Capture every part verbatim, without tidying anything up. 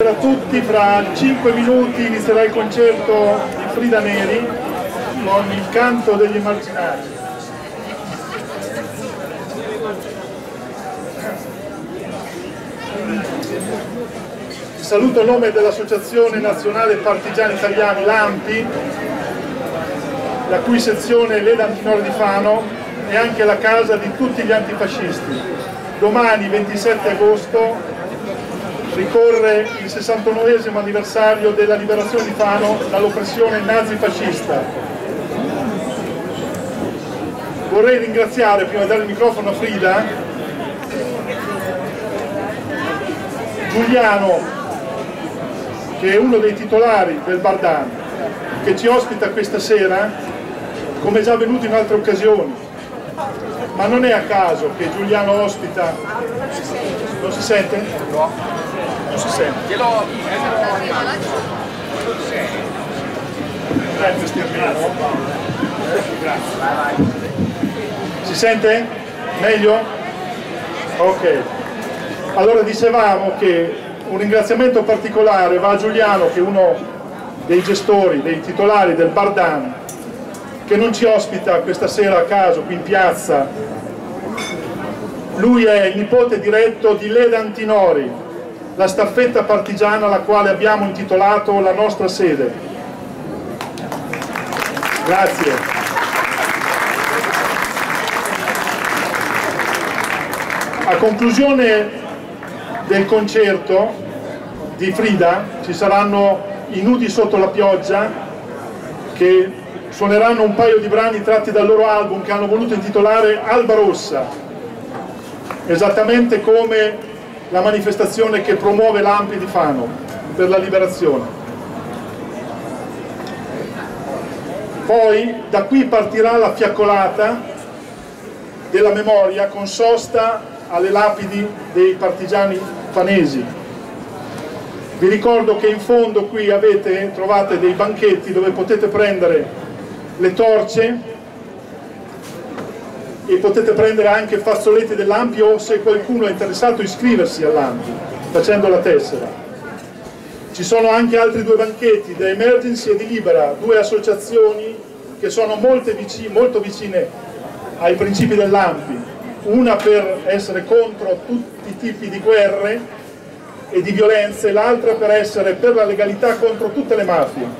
A tutti, fra cinque minuti inizierà il concerto di Frida Neri con il canto degli emarginati. Saluto a nome dell'Associazione Nazionale Partigiani Italiani, l'ANPI, la cui sezione Leda Antinori di Fano è anche la casa di tutti gli antifascisti. Domani, ventisette agosto, ricorre il sessantanovesimo anniversario della liberazione di Fano dall'oppressione nazifascista. Vorrei ringraziare, prima di dare il microfono a Frida, Giuliano, che è uno dei titolari del Bardan, che ci ospita questa sera, come è già avvenuto in altre occasioni. Ma non è a caso che Giuliano ospita... Non si sente? No. Non si sente. Si sente? Meglio? Ok. Allora dicevamo che un ringraziamento particolare va a Giuliano, che è uno dei gestori, dei titolari del Bardan, che non ci ospita questa sera a caso qui in piazza. Lui è il nipote diretto di Leda Antinori, la staffetta partigiana alla quale abbiamo intitolato la nostra sede. Grazie. A conclusione del concerto di Frida ci saranno i Nudi sotto la pioggia, che suoneranno un paio di brani tratti dal loro album che hanno voluto intitolare Alba Rossa, esattamente come la manifestazione che promuove l'ANPI di Fano per la liberazione. Poi da qui partirà la fiaccolata della memoria con sosta alle lapidi dei partigiani fanesi. Vi ricordo che in fondo qui avete, trovate dei banchetti dove potete prendere le torce e potete prendere anche fazzoletti dell'ANPI, o se qualcuno è interessato iscriversi all'ANPI facendo la tessera. Ci sono anche altri due banchetti, The Emergency e di Libera, due associazioni che sono molto vicine, molto vicine ai principi dell'ANPI, una per essere contro tutti i tipi di guerre e di violenze, l'altra per essere per la legalità contro tutte le mafie.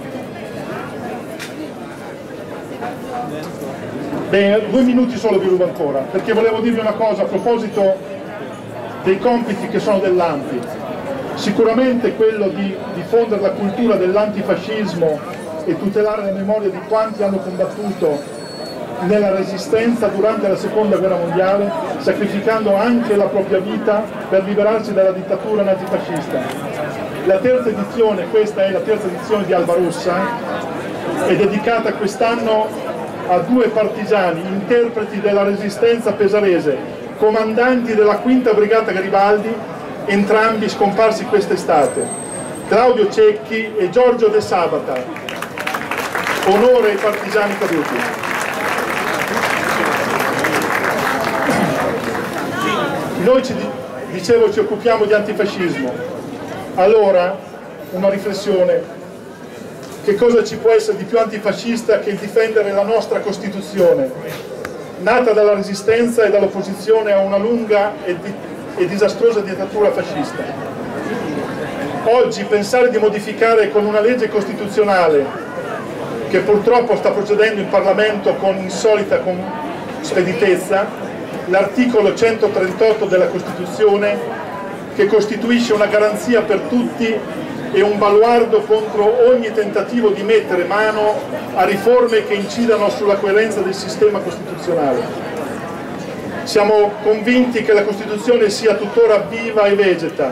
Bene, due minuti solo vi rubo ancora, perché volevo dirvi una cosa a proposito dei compiti che sono dell'ANPI. Sicuramente quello di diffondere la cultura dell'antifascismo e tutelare la memoria di quanti hanno combattuto nella resistenza durante la seconda guerra mondiale, sacrificando anche la propria vita per liberarsi dalla dittatura nazifascista. La terza edizione, questa è la terza edizione di Alba Rossa, è dedicata quest'anno a due partigiani, interpreti della resistenza pesarese, comandanti della quinta brigata Garibaldi, entrambi scomparsi quest'estate, Claudio Cecchi e Giorgio De Sabata. Onore ai partigiani caduti. Noi ci, dicevo, ci occupiamo di antifascismo. Allora, una riflessione. Che cosa ci può essere di più antifascista che il difendere la nostra Costituzione, nata dalla resistenza e dall'opposizione a una lunga e, di, e disastrosa dittatura fascista? Oggi pensare di modificare con una legge costituzionale, che purtroppo sta procedendo in Parlamento con insolita con speditezza, l'articolo centotrentotto della Costituzione, che costituisce una garanzia per tutti e un baluardo contro ogni tentativo di mettere mano a riforme che incidano sulla coerenza del sistema costituzionale. Siamo convinti che la Costituzione sia tuttora viva e vegeta,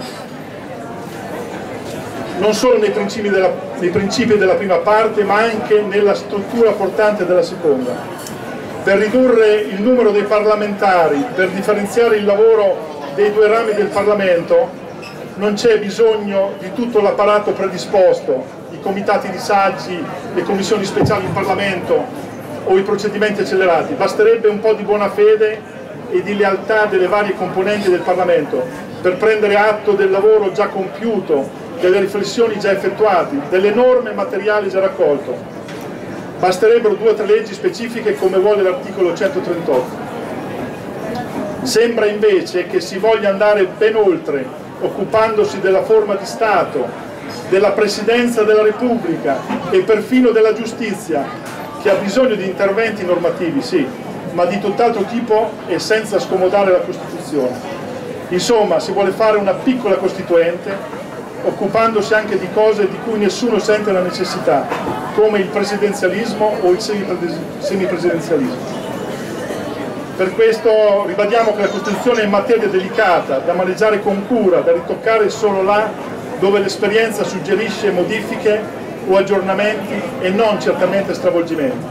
non solo nei principi della, nei principi della prima parte, ma anche nella struttura portante della seconda. Per ridurre il numero dei parlamentari, per differenziare il lavoro dei due rami del Parlamento, non c'è bisogno di tutto l'apparato predisposto, i comitati di saggi, le commissioni speciali in Parlamento o i procedimenti accelerati. Basterebbe un po' di buona fede e di lealtà delle varie componenti del Parlamento per prendere atto del lavoro già compiuto delle riflessioni già effettuate, delle norme materiali già raccolte. Basterebbero due o tre leggi specifiche come vuole l'articolo centotrentotto. Sembra invece che si voglia andare ben oltre, occupandosi della forma di Stato, della Presidenza della Repubblica e perfino della giustizia, che ha bisogno di interventi normativi, sì, ma di tutt'altro tipo e senza scomodare la Costituzione. Insomma, si vuole fare una piccola Costituente, occupandosi anche di cose di cui nessuno sente la necessità, come il presidenzialismo o il semipresidenzialismo. Per questo ribadiamo che la Costituzione è materia delicata, da maneggiare con cura, da ritoccare solo là dove l'esperienza suggerisce modifiche o aggiornamenti e non certamente stravolgimenti.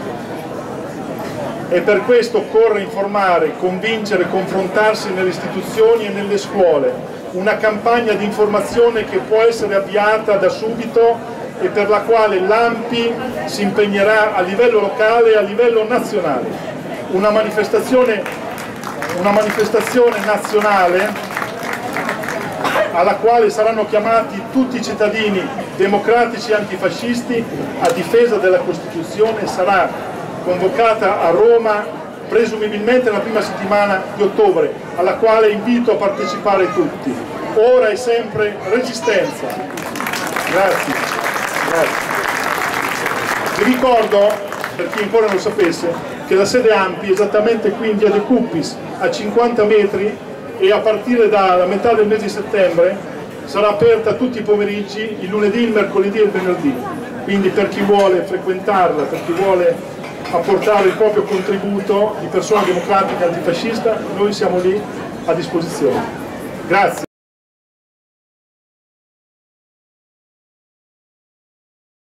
E per questo occorre informare, convincere, confrontarsi nelle istituzioni e nelle scuole, una campagna di informazione che può essere avviata da subito e per la quale l'A N P I si impegnerà a livello locale e a livello nazionale. Una manifestazione, una manifestazione nazionale alla quale saranno chiamati tutti i cittadini democratici e antifascisti a difesa della Costituzione. Sarà convocata a Roma presumibilmente nella prima settimana di ottobre, alla quale invito a partecipare tutti. Ora e sempre resistenza. Grazie. Grazie. Vi ricordo, per chi ancora non lo sapesse, che la sede A N P I è esattamente qui in via De Cuppis, a cinquanta metri, e a partire dalla metà del mese di settembre sarà aperta tutti i pomeriggi, il lunedì, il mercoledì e il venerdì. Quindi per chi vuole frequentarla, per chi vuole apportare il proprio contributo di persona democratica antifascista, noi siamo lì a disposizione. Grazie.